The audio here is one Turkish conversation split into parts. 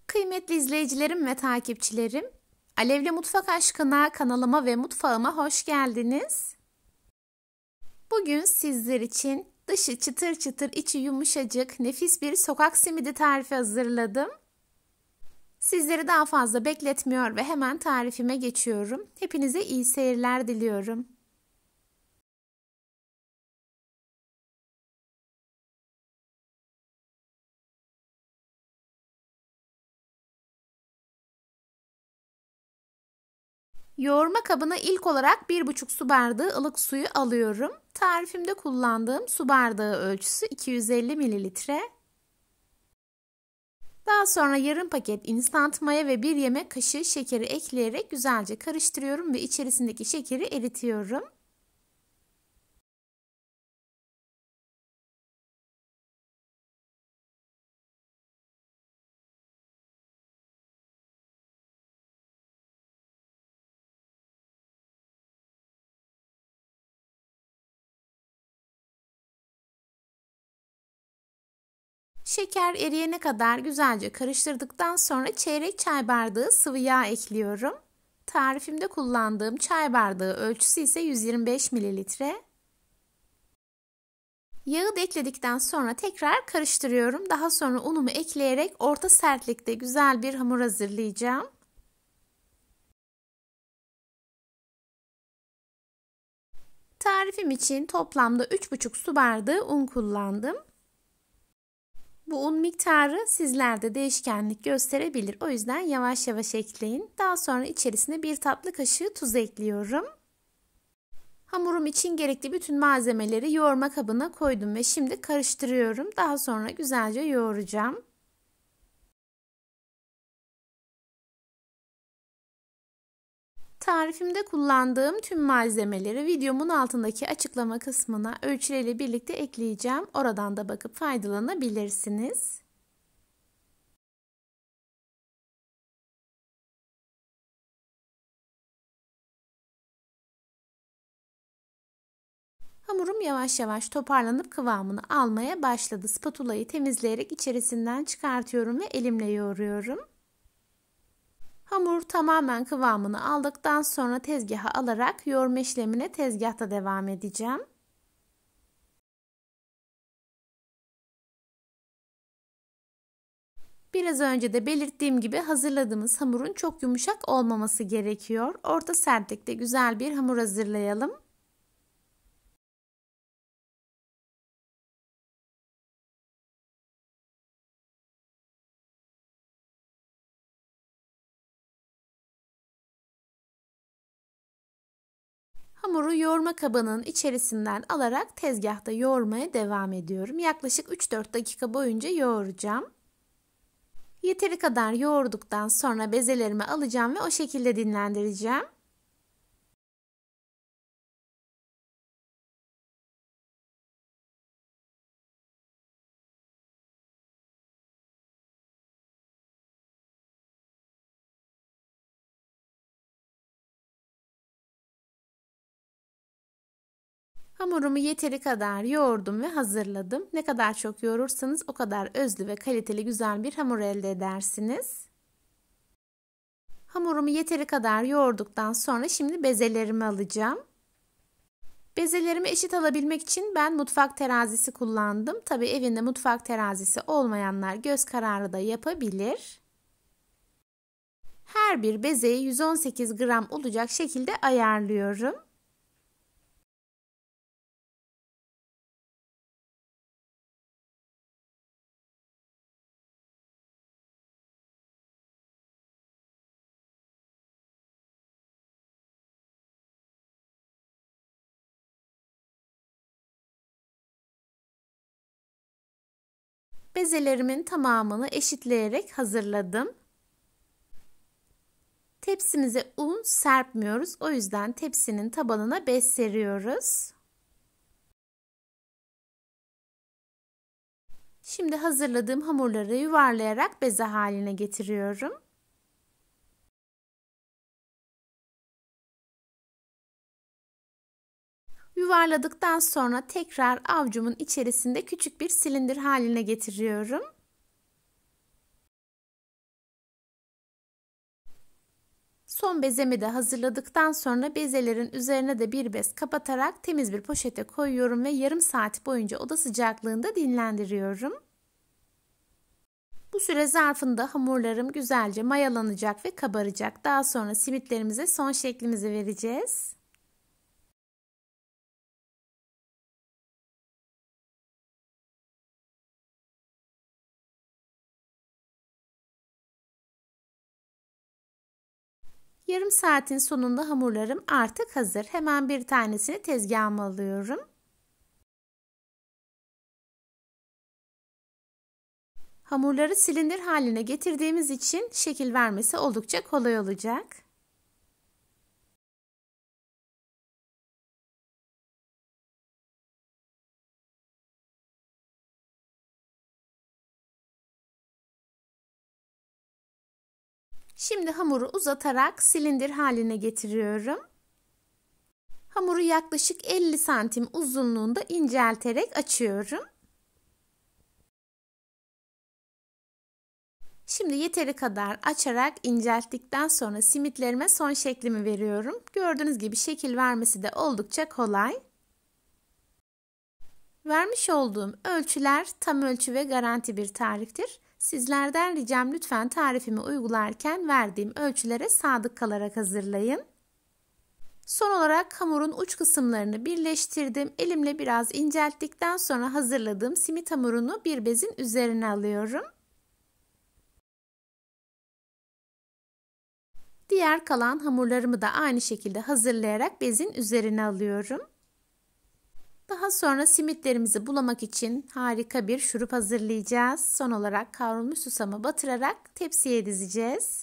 Kıymetli izleyicilerim ve takipçilerim, Alevli Mutfak Aşkına kanalıma ve mutfağıma hoş geldiniz. Bugün sizler için dışı çıtır çıtır, içi yumuşacık, nefis bir sokak simidi tarifi hazırladım. Sizleri daha fazla bekletmiyor ve hemen tarifime geçiyorum. Hepinize iyi seyirler diliyorum. Yoğurma kabına ilk olarak 1,5 su bardağı ılık suyu alıyorum. Tarifimde kullandığım su bardağı ölçüsü 250 mililitre. Daha sonra yarım paket instant maya ve 1 yemek kaşığı şekeri ekleyerek güzelce karıştırıyorum ve içerisindeki şekeri eritiyorum. Şeker eriyene kadar güzelce karıştırdıktan sonra çeyrek çay bardağı sıvı yağ ekliyorum. Tarifimde kullandığım çay bardağı ölçüsü ise 125 mililitre. Yağı da ekledikten sonra tekrar karıştırıyorum. Daha sonra unumu ekleyerek orta sertlikte güzel bir hamur hazırlayacağım. Tarifim için toplamda 3,5 su bardağı un kullandım. Bu un miktarı sizlerde değişkenlik gösterebilir. O yüzden yavaş yavaş ekleyin. Daha sonra içerisine 1 tatlı kaşığı tuz ekliyorum. Hamurum için gerekli bütün malzemeleri yoğurma kabına koydum ve şimdi karıştırıyorum. Daha sonra güzelce yoğuracağım. Tarifimde kullandığım tüm malzemeleri videomun altındaki açıklama kısmına ölçüleriyle birlikte ekleyeceğim. Oradan da bakıp faydalanabilirsiniz. Hamurum yavaş yavaş toparlanıp kıvamını almaya başladı. Spatulayı temizleyerek içerisinden çıkartıyorum ve elimle yoğuruyorum. Hamur tamamen kıvamını aldıktan sonra tezgaha alarak yoğurma işlemine tezgahta devam edeceğim. Biraz önce de belirttiğim gibi hazırladığımız hamurun çok yumuşak olmaması gerekiyor. Orta sertlikte güzel bir hamur hazırlayalım. Hamuru yoğurma kabının içerisinden alarak tezgahta yoğurmaya devam ediyorum. Yaklaşık 3-4 dakika boyunca yoğuracağım. Yeteri kadar yoğurduktan sonra bezelerimi alacağım ve o şekilde dinlendireceğim. Hamurumu yeteri kadar yoğurdum ve hazırladım. Ne kadar çok yoğurursanız o kadar özlü ve kaliteli güzel bir hamur elde edersiniz. Hamurumu yeteri kadar yoğurduktan sonra şimdi bezelerimi alacağım. Bezelerimi eşit alabilmek için ben mutfak terazisi kullandım. Tabii evinde mutfak terazisi olmayanlar göz kararı da yapabilir. Her bir bezeyi 118 gram olacak şekilde ayarlıyorum. Bezelerimin tamamını eşitleyerek hazırladım. Tepsimize un serpmiyoruz. O yüzden tepsinin tabanına bez seriyoruz. Şimdi hazırladığım hamurları yuvarlayarak beze haline getiriyorum. Yuvarladıktan sonra tekrar avucumun içerisinde küçük bir silindir haline getiriyorum. Son bezemi de hazırladıktan sonra bezelerin üzerine de bir bez kapatarak temiz bir poşete koyuyorum ve yarım saat boyunca oda sıcaklığında dinlendiriyorum. Bu süre zarfında hamurlarım güzelce mayalanacak ve kabaracak. Daha sonra simitlerimize son şeklimizi vereceğiz. Yarım saatin sonunda hamurlarım artık hazır. Hemen bir tanesini tezgahıma alıyorum. Hamurları silindir haline getirdiğimiz için şekil vermesi oldukça kolay olacak. Şimdi hamuru uzatarak silindir haline getiriyorum. Hamuru yaklaşık 50 santim uzunluğunda incelterek açıyorum. Şimdi yeteri kadar açarak incelttikten sonra simitlerime son şeklimi veriyorum. Gördüğünüz gibi şekil vermesi de oldukça kolay. Vermiş olduğum ölçüler tam ölçü ve garanti bir tariftir. Sizlerden ricam lütfen tarifimi uygularken verdiğim ölçülere sadık kalarak hazırlayın. Son olarak hamurun uç kısımlarını birleştirdim. Elimle biraz incelttikten sonra hazırladığım simit hamurunu bir bezin üzerine alıyorum. Diğer kalan hamurlarımı da aynı şekilde hazırlayarak bezin üzerine alıyorum. Daha sonra simitlerimizi bulamak için harika bir şurup hazırlayacağız. Son olarak kavrulmuş susamı batırarak tepsiye dizeceğiz.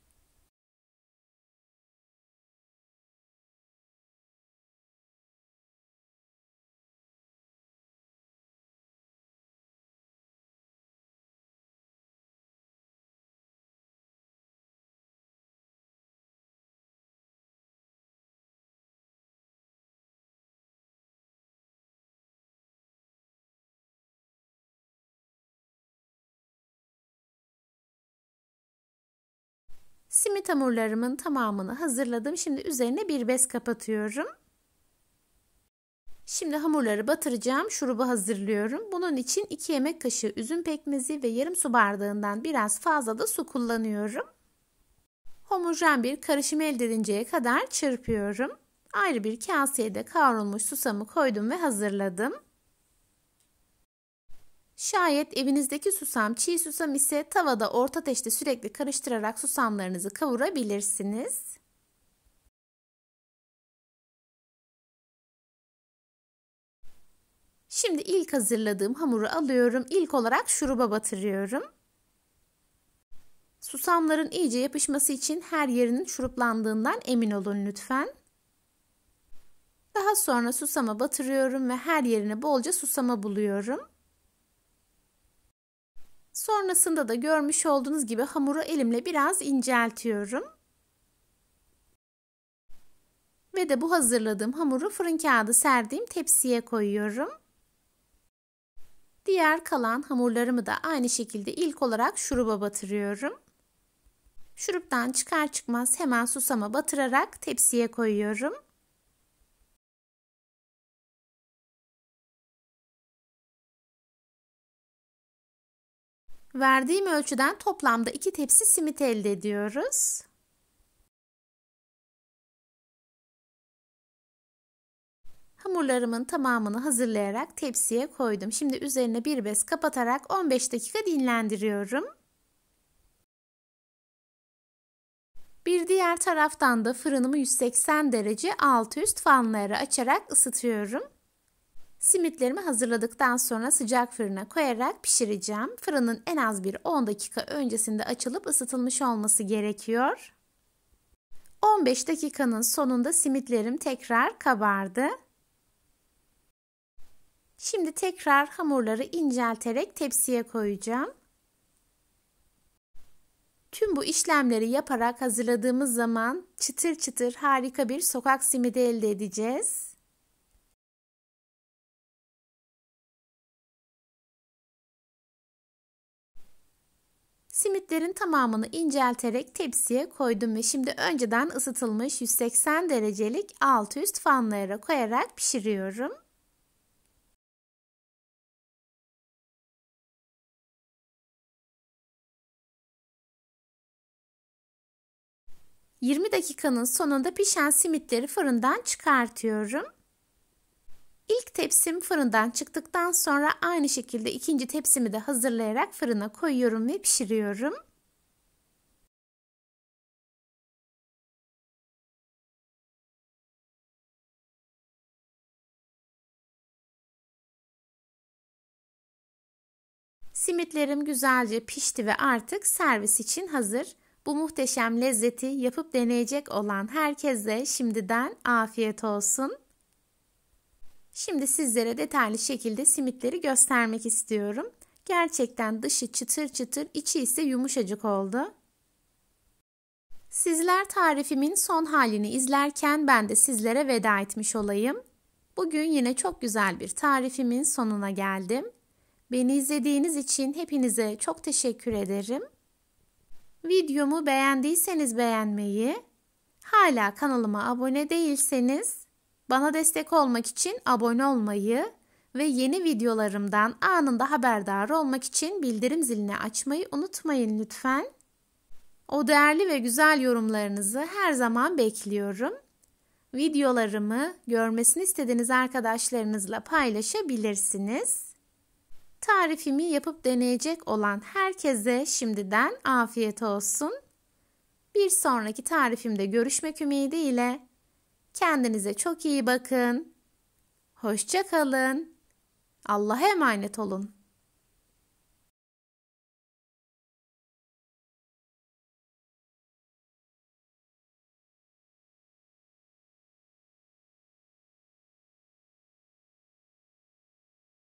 Simit hamurlarımın tamamını hazırladım. Şimdi üzerine bir bez kapatıyorum. Şimdi hamurları batıracağım şurubu hazırlıyorum. Bunun için 2 yemek kaşığı üzüm pekmezi ve yarım su bardağından biraz fazla da su kullanıyorum. Homojen bir karışım elde edinceye kadar çırpıyorum. Ayrı bir kaseye de kavrulmuş susamı koydum ve hazırladım. Şayet evinizdeki susam çiğ susam ise tavada orta ateşte sürekli karıştırarak susamlarınızı kavurabilirsiniz. Şimdi ilk hazırladığım hamuru alıyorum. İlk olarak şuruba batırıyorum. Susamların iyice yapışması için her yerinin şuruplandığından emin olun lütfen. Daha sonra susama batırıyorum ve her yerine bolca susama buluyorum. Sonrasında da görmüş olduğunuz gibi hamuru elimle biraz inceltiyorum. Ve de bu hazırladığım hamuru fırın kağıdı serdiğim tepsiye koyuyorum. Diğer kalan hamurlarımı da aynı şekilde ilk olarak şuruba batırıyorum. Şuruptan çıkar çıkmaz hemen susama batırarak tepsiye koyuyorum. Verdiğim ölçüden toplamda 2 tepsi simit elde ediyoruz. Hamurlarımın tamamını hazırlayarak tepsiye koydum. Şimdi üzerine bir bez kapatarak 15 dakika dinlendiriyorum. Bir diğer taraftan da fırınımı 180 derece alt üst fanları açarak ısıtıyorum. Simitlerimi hazırladıktan sonra sıcak fırına koyarak pişireceğim. Fırının en az bir 10 dakika öncesinde açılıp ısıtılmış olması gerekiyor. 15 dakikanın sonunda simitlerim tekrar kabardı. Şimdi tekrar hamurları incelterek tepsiye koyacağım. Tüm bu işlemleri yaparak hazırladığımız zaman çıtır çıtır harika bir sokak simidi elde edeceğiz. Simitlerin tamamını incelterek tepsiye koydum ve şimdi önceden ısıtılmış 180 derecelik alt üst fanlara koyarak pişiriyorum. ...20 dakikanın sonunda pişen simitleri fırından çıkartıyorum. İlk tepsim fırından çıktıktan sonra aynı şekilde ikinci tepsimi de hazırlayarak fırına koyuyorum ve pişiriyorum. Simitlerim güzelce pişti ve artık servis için hazır. Bu muhteşem lezzeti yapıp deneyecek olan herkese şimdiden afiyet olsun. Şimdi sizlere detaylı şekilde simitleri göstermek istiyorum. Gerçekten dışı çıtır çıtır, içi ise yumuşacık oldu. Sizler tarifimin son halini izlerken ben de sizlere veda etmiş olayım. Bugün yine çok güzel bir tarifimin sonuna geldim. Beni izlediğiniz için hepinize çok teşekkür ederim. Videomu beğendiyseniz beğenmeyi, hala kanalıma abone değilseniz bana destek olmak için abone olmayı ve yeni videolarımdan anında haberdar olmak için bildirim zilini açmayı unutmayın lütfen. O değerli ve güzel yorumlarınızı her zaman bekliyorum. Videolarımı görmesini istediğiniz arkadaşlarınızla paylaşabilirsiniz. Tarifimi yapıp deneyecek olan herkese şimdiden afiyet olsun. Bir sonraki tarifimde görüşmek ümidiyle. Kendinize çok iyi bakın. Hoşça kalın. Allah'a emanet olun.